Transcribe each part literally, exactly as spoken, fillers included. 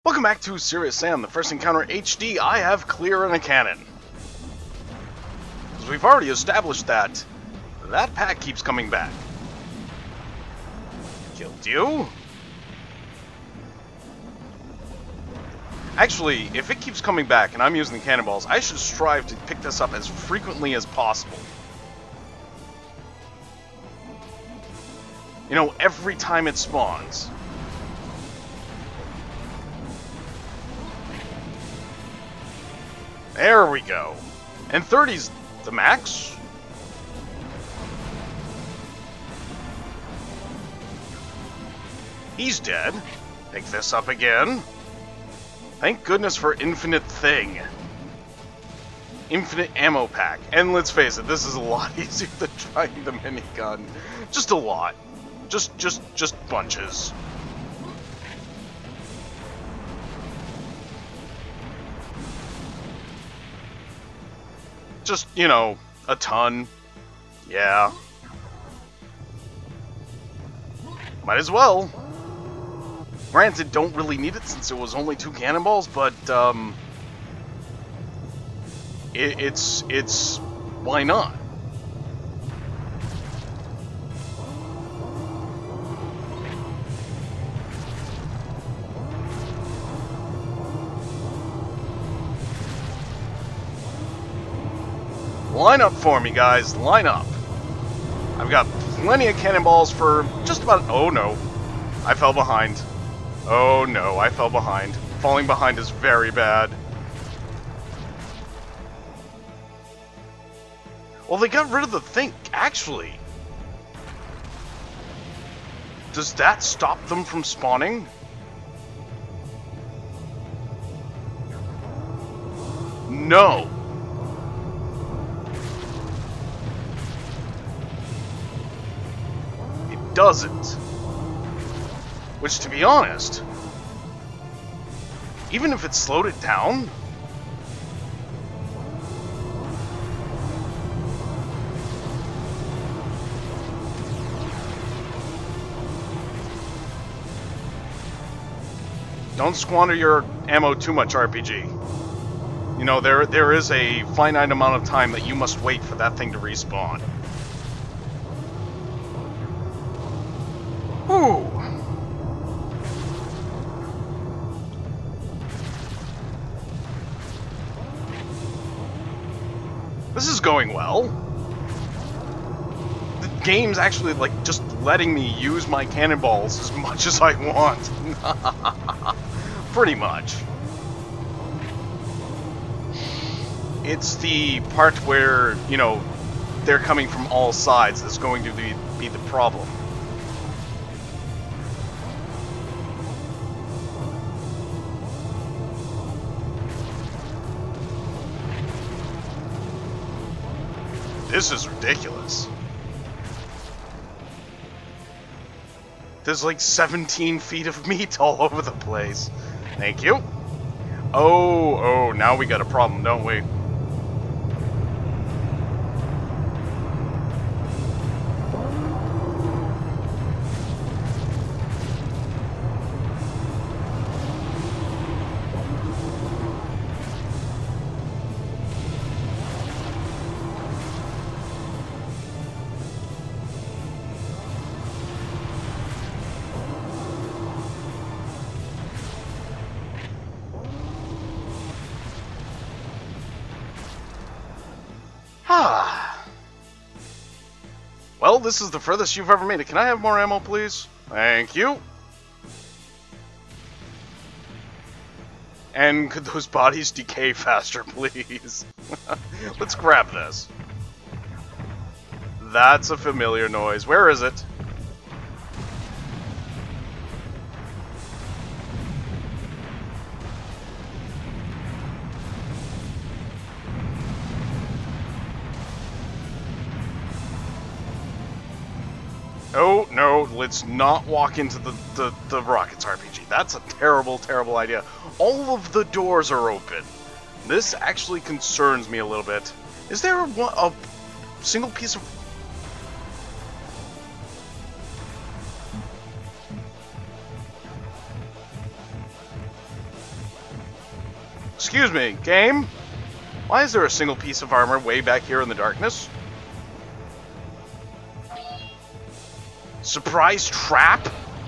Welcome back to Serious Sam, the first encounter H D I have clear in a cannon. Because we've already established that that pack keeps coming back. Killed you? Actually, if it keeps coming back and I'm using the cannonballs, I should strive to pick this up as frequently as possible. You know, every time it spawns. There we go. And thirty's the max? He's dead. Pick this up again. Thank goodness for Infinite Thing. Infinite Ammo Pack. And let's face it, this is a lot easier than trying the minigun. Just a lot. Just, just, just bunches. Just, you know, a ton. Yeah. Might as well. Granted, don't really need it since it was only two cannonballs, but, um... It, it's, it's... why not? Line up for me, guys. Line up. I've got plenty of cannonballs for just about... Oh, no. I fell behind. Oh, no. I fell behind. Falling behind is very bad. Well, they got rid of the thing, actually. Does that stop them from spawning? No. Doesn't. Which, to be honest, even if it slowed it down, don't squander your ammo too much, R P G. You know, there there is a finite amount of time that you must wait for that thing to respawn. Ooh. This is going well. The game's actually, like, just letting me use my cannonballs as much as I want. Pretty much. It's the part where, you know, they're coming from all sides that's going to be, be the problem. This is ridiculous. There's like seventeen feet of meat all over the place. Thank you. Oh, oh, now we got a problem, don't we? Well, this is the furthest you've ever made it. Can I have more ammo, please? Thank you. And could those bodies decay faster, please? Let's grab this. That's a familiar noise. Where is it? Oh, no, let's not walk into the, the, the rockets, R P G. That's a terrible, terrible idea. All of the doors are open. This actually concerns me a little bit. Is there a, a single piece of... Excuse me, game? Why is there a single piece of armor way back here in the darkness? Surprise trap?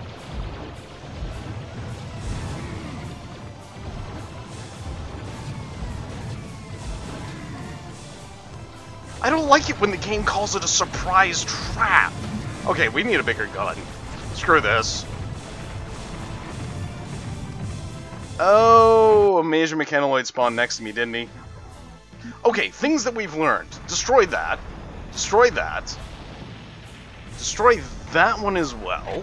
I don't like it when the game calls it a surprise trap. Okay, we need a bigger gun. Screw this. Oh, a major mechanoid spawned next to me, didn't he? Okay, things that we've learned. Destroy that. Destroy that. Destroy that one as well.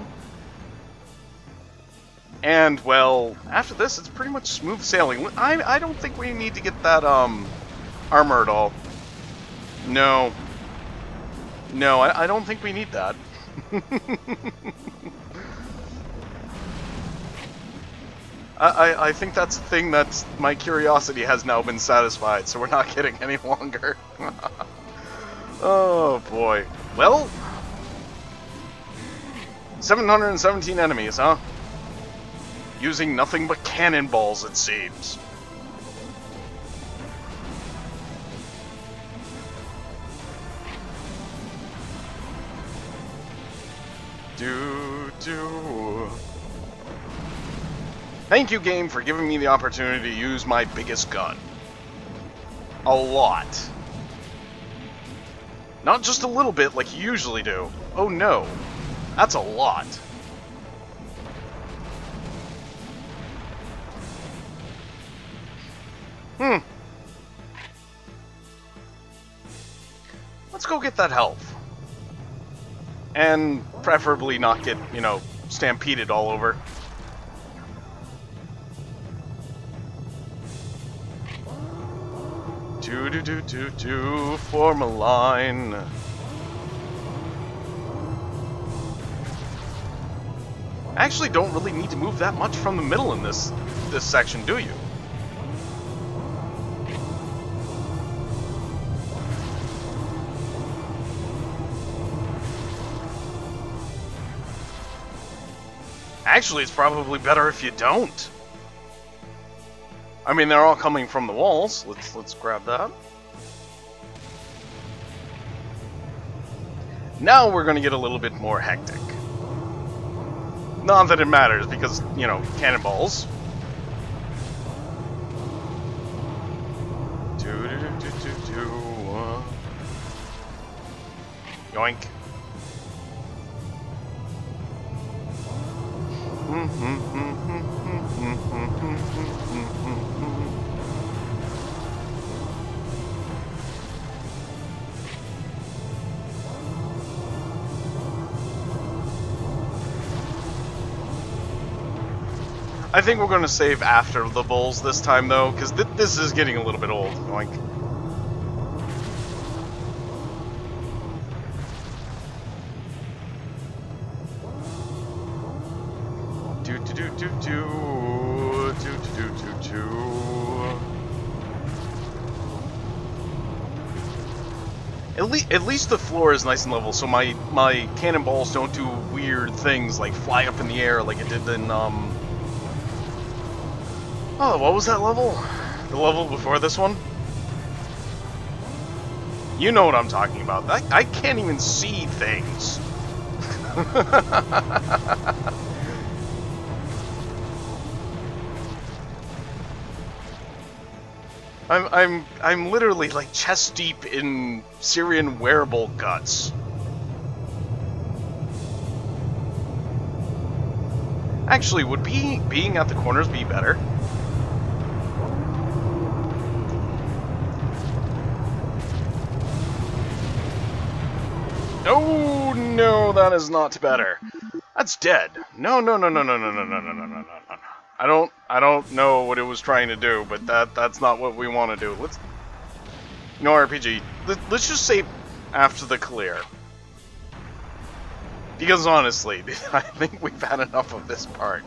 And, well, after this, it's pretty much smooth sailing. I, I don't think we need to get that, um, armor at all. No. No, I, I don't think we need that. I, I, I think that's the thing that my curiosity has now been satisfied, so we're not kidding any longer. Oh, boy. Well, seven hundred seventeen enemies, huh? Using nothing but cannonballs, it seems. Do, do. Thank you, game, for giving me the opportunity to use my biggest gun. A lot. Not just a little bit like you usually do. Oh no. That's a lot. Hmm. Let's go get that health. And preferably not get, you know, stampeded all over. Do do do do do, form a line. Actually, don't really need to move that much from the middle in this this section, do you? Actually, it's probably better if you don't. I mean, they're all coming from the walls. Let's let's grab that. Now we're going to get a little bit more hectic. Not that it matters, because, you know, cannonballs. Do do do do do do. Uh. Yoink. I think we're going to save after the bulls this time, though, because th this is getting a little bit old. Yoink. Do do do do do do do do do. At least, at least the floor is nice and level, so my my cannonballs don't do weird things like fly up in the air like it did in um. Oh, what was that level? The level before this one? You know what I'm talking about. I, I can't even see things. I'm I'm I'm literally like chest deep in Syrian wearable guts. Actually, would be being at the corners be better? Oh no, that is not better. That's dead. No, no, no, no, no, no, no, no, no, no, no, no. I don't, I don't know what it was trying to do, but that, that's not what we want to do. Let's, no R P G. Let, let's just save after the clear. Because honestly, I think we've had enough of this part.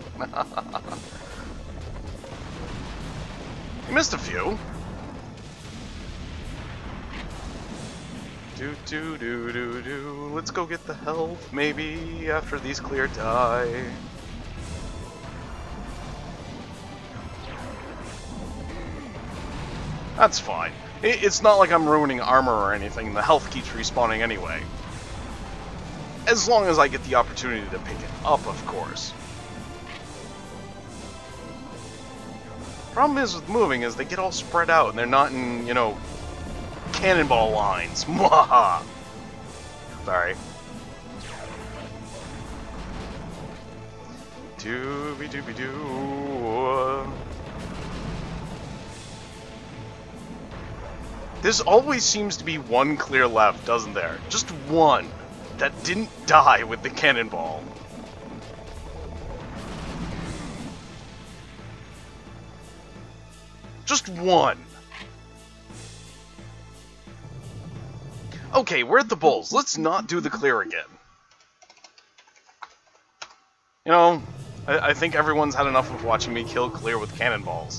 You missed a few. Do do do do do. Let's go get the health, maybe, after these clear die. That's fine. It, it's not like I'm ruining armor or anything. The health keeps respawning anyway. As long as I get the opportunity to pick it up, of course. Problem is with moving is they get all spread out and they're not in, you know, cannonball lines. Mwaha! Sorry. Dooby dooby doo. There always seems to be one clear left, doesn't there? Just one that didn't die with the cannonball. Just one. Okay, we're at the bulls. Let's not do the clear again. You know, I, I think everyone's had enough of watching me kill clear with cannonballs.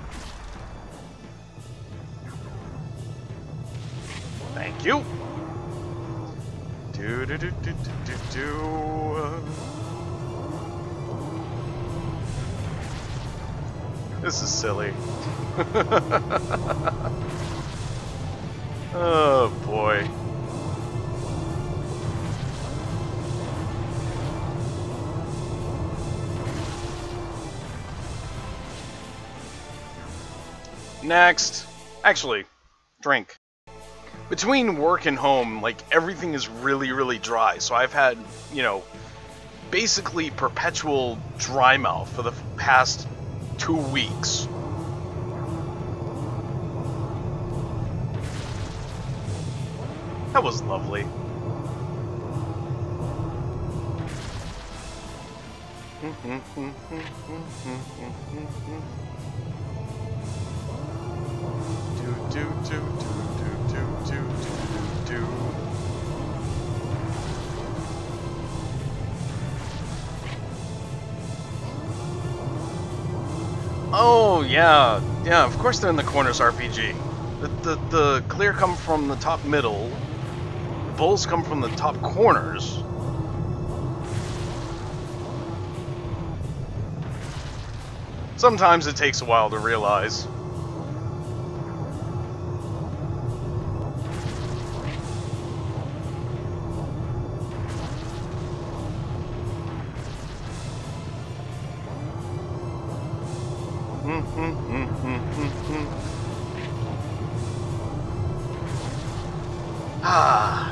Thank you. Do do do do do do do. This is silly. Oh boy. Next. Actually, drink. Between work and home, like, everything is really, really dry. So I've had, you know, basically perpetual dry mouth for the past two weeks. That was lovely. Do do do do do do do do do. Oh yeah, yeah. Of course they're in the corners R P G. The the the clear come from the top middle. The bulls come from the top corners. Sometimes it takes a while to realize. Ah.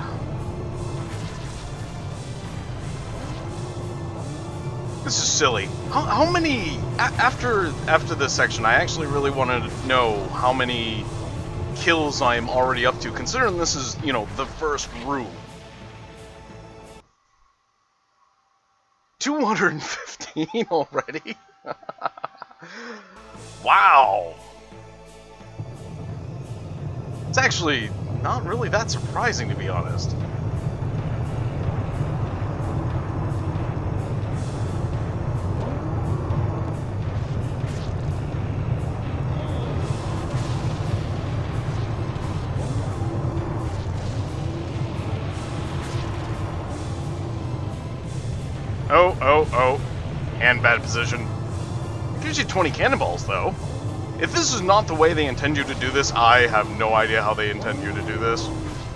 This is silly. How, how many a after after this section? I actually really wanted to know how many kills I am already up to, considering this is, you know, the first room. two hundred fifteen already. Wow. It's actually not really that surprising, to be honest. Oh, oh, oh. And bad position. It gives you twenty cannonballs, though. If this is not the way they intend you to do this, I have no idea how they intend you to do this.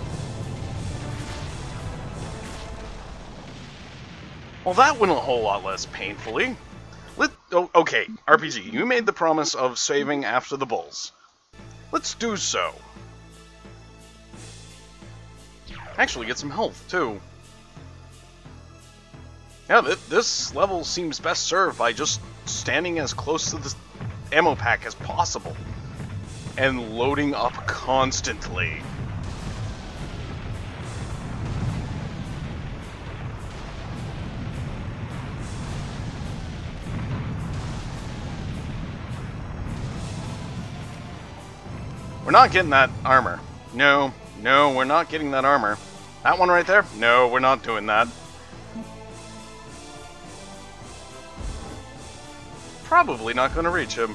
Well, that went a whole lot less painfully. Let, oh, okay, R P G, you made the promise of saving after the bulls. Let's do so. Actually, get some health, too. Yeah, th this level seems best served by just standing as close to the ammo pack as possible and loading up constantly. We're not getting that armor. No, no, we're not getting that armor. That one right there? No, we're not doing that. Probably not going to reach him.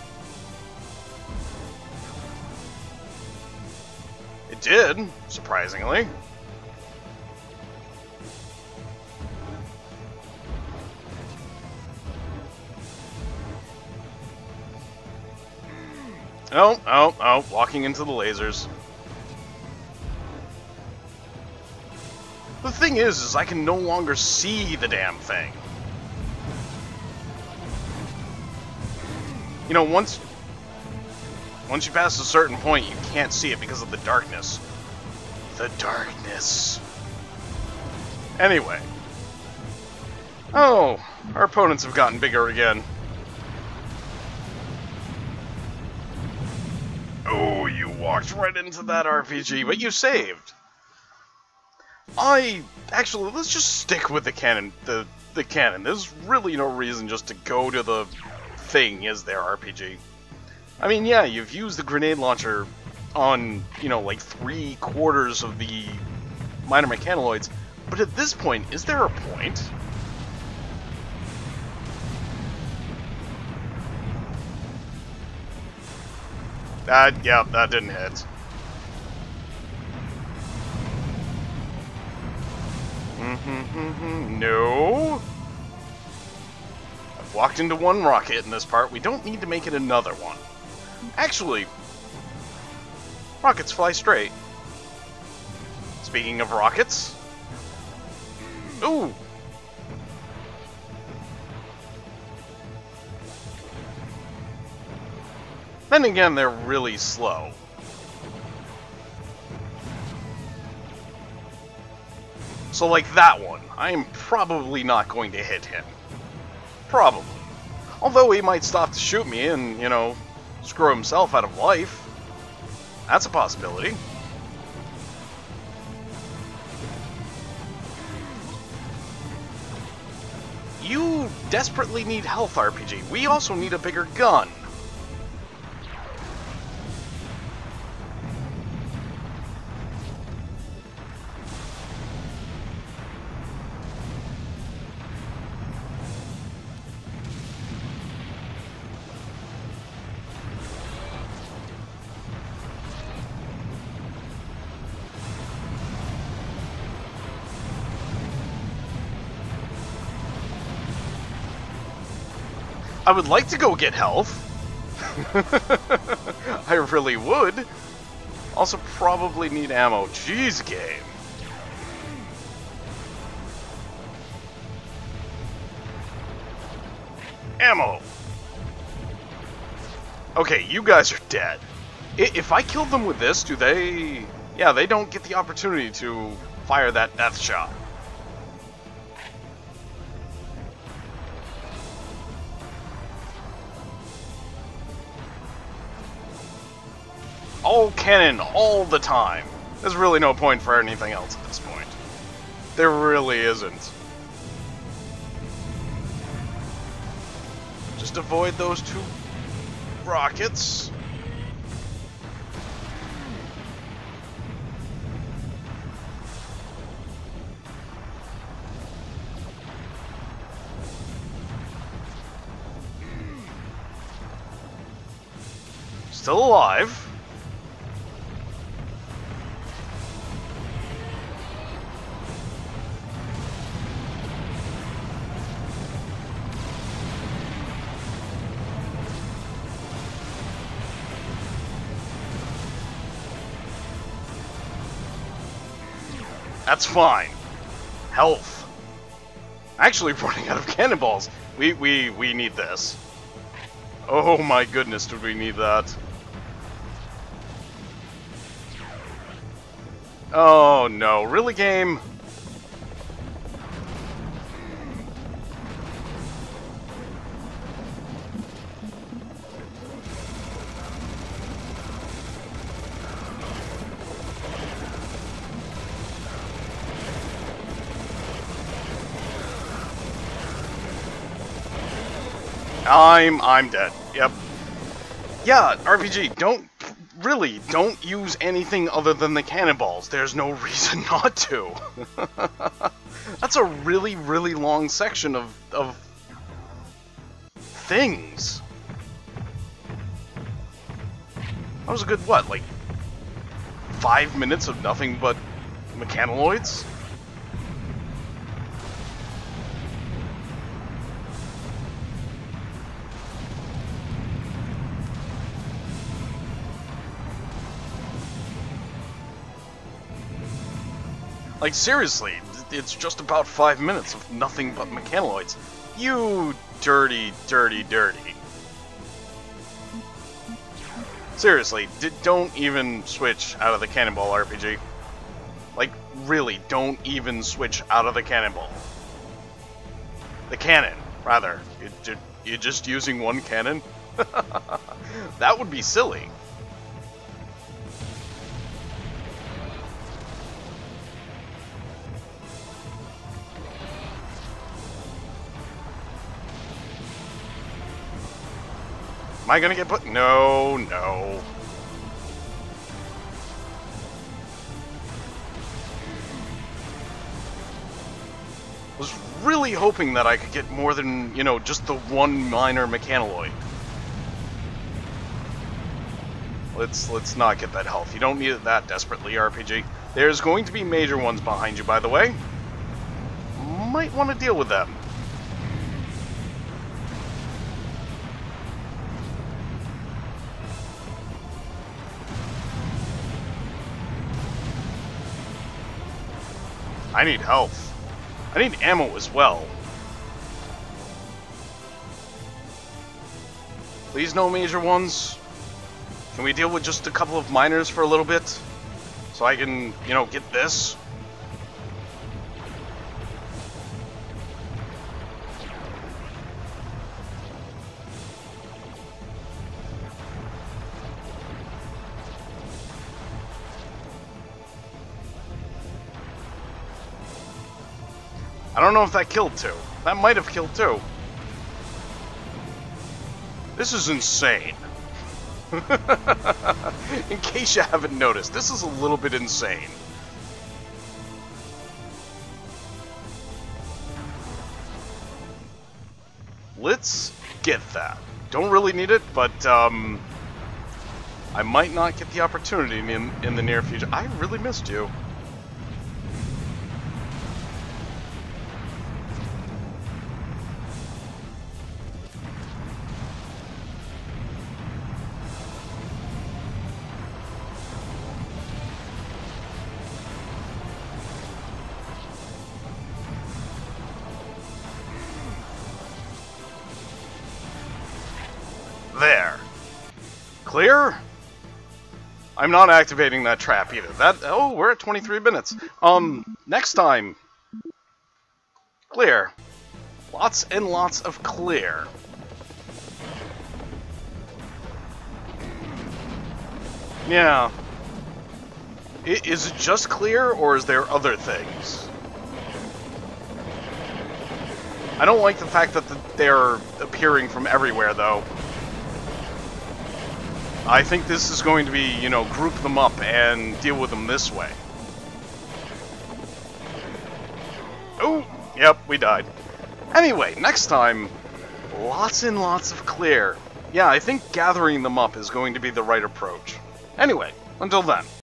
It did, surprisingly. Oh, oh, oh, walking into the lasers. The thing is, is I can no longer see the damn thing. You know, once... Once you pass a certain point, you can't see it because of the darkness. The darkness. Anyway. Oh, our opponents have gotten bigger again. Oh, you walked right into that R P G, but you saved. I... Actually, let's just stick with the cannon. The, the cannon. There's really no reason just to go to the thing, is there, R P G? I mean, yeah, you've used the grenade launcher on, you know, like three quarters of the minor mechanoids, but at this point, is there a point? That, yeah, that didn't hit. Mm-hmm, no. I've walked into one rocket in this part. We don't need to make it another one. Actually, rockets fly straight. Speaking of rockets... Ooh! Then again, they're really slow. So like that one, I am probably not going to hit him. Probably. Although he might stop to shoot me and, you know, screw himself out of life. That's a possibility. You desperately need health, R P G. We also need a bigger gun. I would like to go get health. I really would. Also probably need ammo. Jeez, game. Ammo. Okay, you guys are dead. I if I kill them with this, do they... Yeah, they don't get the opportunity to fire that death shot. All cannon, all the time. There's really no point for anything else at this point. There really isn't. Just avoid those two rockets. Still alive. That's fine. Health. Actually running out of cannonballs. We we we need this. Oh my goodness, did we need that? Oh no, really, game? I'm I'm dead. Yep. Yeah, R P G, don't really don't use anything other than the cannonballs. There's no reason not to. That's a really really long section of of things. That was a good what, like five minutes of nothing but mechanoids? Like, seriously, it's just about five minutes of nothing but mechanoids. You dirty, dirty, dirty. Seriously, d don't even switch out of the cannonball R P G. Like, really, don't even switch out of the cannonball. The cannon, rather. You, you're just using one cannon? That would be silly. Am I gonna get put? No, no. Was really hoping that I could get more than, you know, just the one minor mechanaloid. Let's let's not get that health. You don't need it that desperately, R P G. There's going to be major ones behind you, by the way. Might want to deal with them. I need health. I need ammo as well. Please no major ones. Can we deal with just a couple of minors for a little bit? So I can, you know, get this? I don't know if that killed two. That might have killed two. This is insane. In case you haven't noticed, this is a little bit insane. Let's get that. Don't really need it, but um, I might not get the opportunity in, in the near future. I really missed you. There. Clear? I'm not activating that trap either. That oh, we're at twenty-three minutes. Um, next time. Clear. Lots and lots of clear. Yeah. I, is it just clear, or is there other things? I don't like the fact that the, they're appearing from everywhere, though. I think this is going to be, you know, group them up and deal with them this way. Oh, yep, we died. Anyway, next time, lots and lots of clear. Yeah, I think gathering them up is going to be the right approach. Anyway, until then.